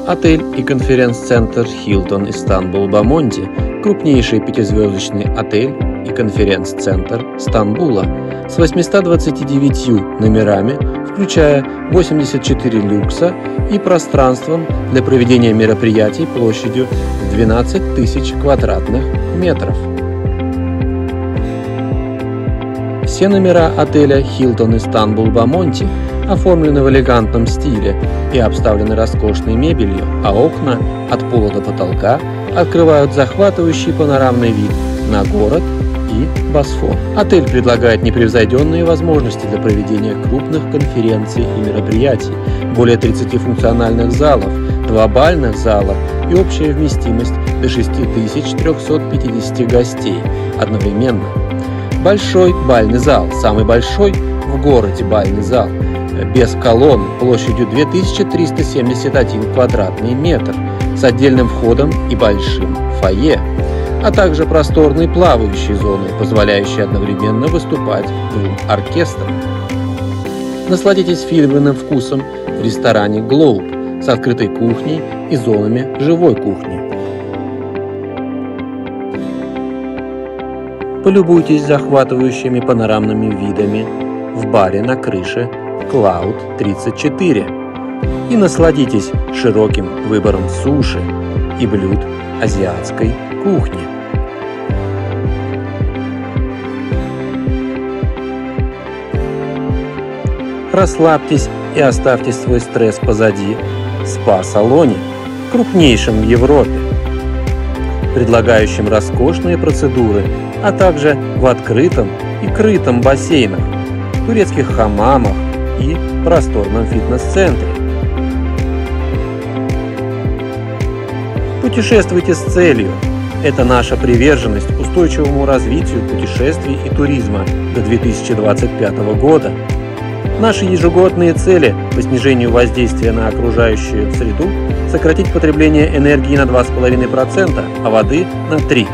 Отель и конференц-центр Hilton Istanbul Bomonti – крупнейший пятизвездочный отель и конференц-центр Стамбула с 829 номерами, включая 84 люкса и пространством для проведения мероприятий площадью 12 тысяч квадратных метров. Все номера отеля Hilton Istanbul Bomonti оформлены в элегантном стиле и обставлены роскошной мебелью, а окна от пола до потолка открывают захватывающий панорамный вид на город и Босфор. Отель предлагает непревзойденные возможности для проведения крупных конференций и мероприятий, более 30 функциональных залов, 2 бальных зала и общая вместимость до 6350 гостей одновременно. Большой бальный зал, самый большой в городе бальный зал, без колонн, площадью 2371 квадратный метр, с отдельным входом и большим фойе, а также просторной плавающей зоной, позволяющей одновременно выступать двум оркестрам. Насладитесь фирменным вкусом в ресторане Globe с открытой кухней и зонами живой кухни. Полюбуйтесь захватывающими панорамными видами в баре на крыше Cloud 34 и насладитесь широким выбором суши и блюд азиатской кухни. Расслабьтесь и оставьте свой стресс позади в спа-салоне, крупнейшем в Европе, предлагающем роскошные процедуры, а также в открытом и крытом бассейнах, турецких хамамах и просторном фитнес-центре. Путешествуйте с целью. Это наша приверженность устойчивому развитию путешествий и туризма до 2025 года. Наши ежегодные цели по снижению воздействия на окружающую среду – сократить потребление энергии на 2,5%, а воды на 3%.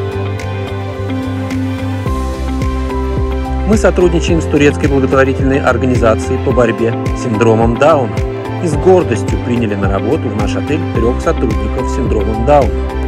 Мы сотрудничаем с турецкой благотворительной организацией по борьбе с синдромом Дауна и с гордостью приняли на работу в наш отель 3 сотрудников с синдромом Дауна.